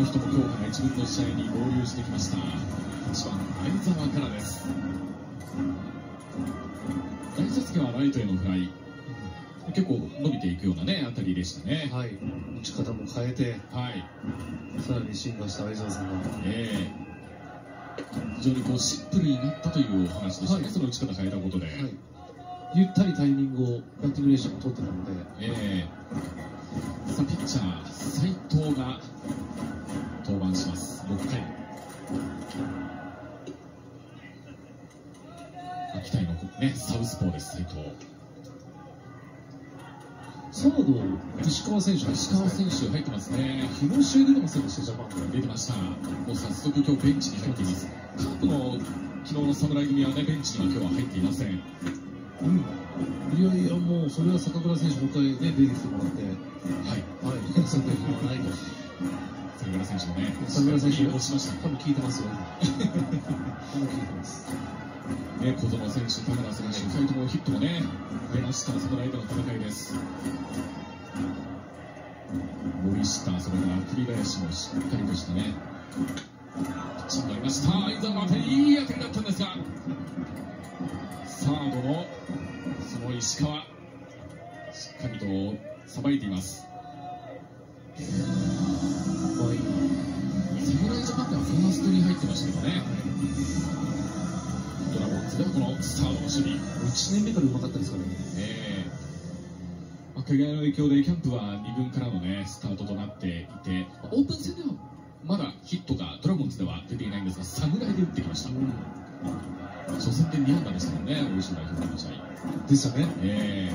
の人も今日から1軍の試合に合流してきました。8番相澤からです。第1打席はライトへのフライ、結構伸びていくようなね当たりでしたね。 はい、打ち方も変えて、 はい、 さらに進化した相澤さんが、 非常にこうシンプルになったというお話でしたね、 はい、 その打ち方変えたことで、はい、 ゆったりタイミングをバッティング練習も取ってたので、 さあピッチャー斉藤が登板します。6回、期待の、ね、サウスポーです。斉藤、 サード石川選手、 入ってますね。 昨日試合出てませんでした？ジャパン出てました。もう早速今日ベンチに入っています。カープの昨日の侍組はね、ベンチには今日は入っていません。 いやいや、もうそれは坂倉選手もう一回ね、出てきてもらって、はい、作品はないと。 坂倉選手もね、 坂倉選手をしました。 多分聞いてますよ、多分聞いてます。 ね、小園選手、田村選手、2人ともヒットもね、出ました。侍との戦いです。森下、それから栗林もしっかりとしたね、ピッチングがありました。相澤の当たり、いい当たりだったんですが、サードのその石川、しっかりとさばいています。侍ジャパンではファーストに入ってましたけどね。ドラゴンズではこのスタートの守備、 1年目からうまかったですからね。 怪我の影響でキャンプは2軍からの、ね、スタートとなっていて、オープン戦ではまだヒットがドラゴンズでは出ていないんですが、侍で打ってきました。初戦で2安打でしたもんね、欧州代表の試合でしたね。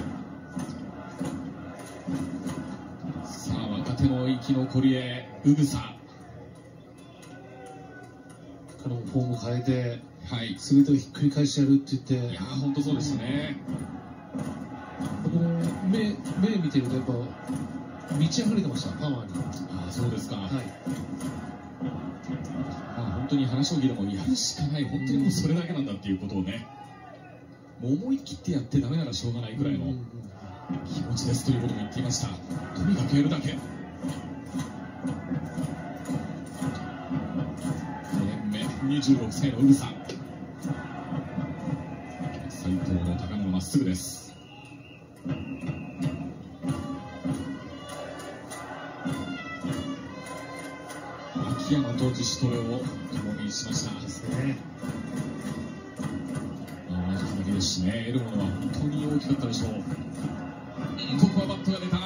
さあ、若手の生き残りへ、宇草。 フォーム変えて、 はい、 全てをひっくり返してやるって言って、 いやー、本当そうですね。 目見てると、やっぱ満ち溢れてました、パワーに。 ああ、そうですか。はい、本当に花将棋でもやるしかない、本当にもうそれだけなんだっていうことをね、もう思い切ってやってダメならしょうがないくらいの気持ちですということも言っていました。とにかくやるだけ。4年目、26歳の宇草。斉藤の高めのまっすぐです。秋山と自主トレを共にしましたですね。同じ形ですしね、得るものは本当に大きかったでしょう。ここはバットが出た。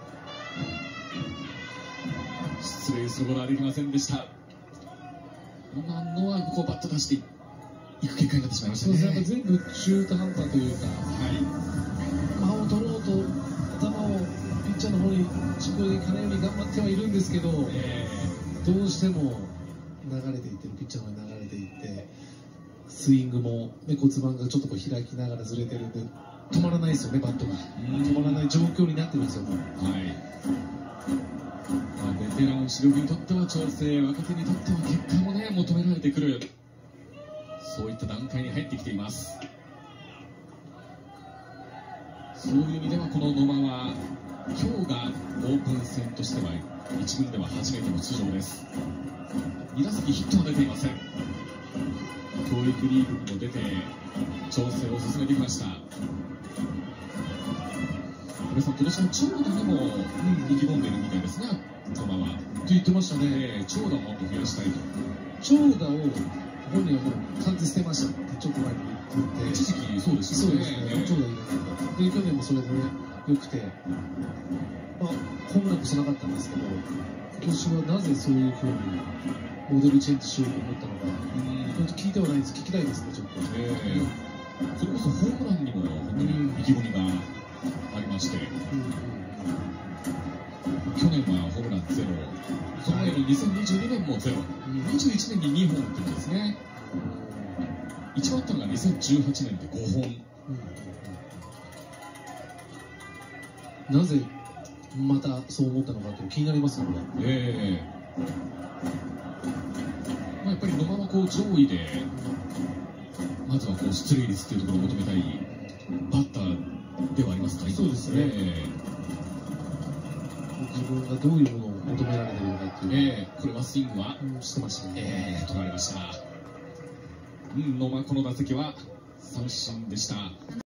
失礼することはできませんでした。今のはここバット出していく結果になってしまいましたね。 そうですね、全部中途半端というか、間を取ろうと頭をピッチャーの方に軸でいかないように頑張ってはいるんですけど、どうしても流れていってる、ピッチャーの方に流れていって、スイングも、ね、骨盤がちょっとこう開きながらずれてるんで、止まらないですよね、バットが。止まらない状況になってるんですよ、もう。 ベテラン、主力にとっては調整、若手にとっては結果もね、求められてくる、そういった段階に入ってきています。そういう意味では、この野間は、今日がオープン戦としては、1軍では初めての出場です。2打席ヒットは出ていません。教育リーグにも出て、調整を進めてきました。皆さん、今年の長打にも意気込んでいるみたいですね、野間は。 って言ってましたね。 長打をもっと増やしたいと。 長打を本人はもう完全捨てましたってちょっと前に言って、 一時期そうですね。 長打入れないで、去年もそれで良くて、ホームランこそなかったんですけど、今年はなぜそういうふうにモデルチェンジしようと思ったのか、本当聞いてはないです、聞きたいですね、ちょっと。 それこそホームランにも本当に意気込みがありまして、去年はホームランゼロ、その前の2022年もゼロ、21年に2本打ってるんですね。一番あったのが2018年で5本。 なぜまたそう思ったのかって気になりますよね。 やっぱり野間はこう上位で、まずはこう出塁率というところを求めたいバッターではありますから。 そうですね。自分がどういうものを求められてるのかっていう、 これはスイングは、 してましたね。 取られました。野間、この打席は三振でした。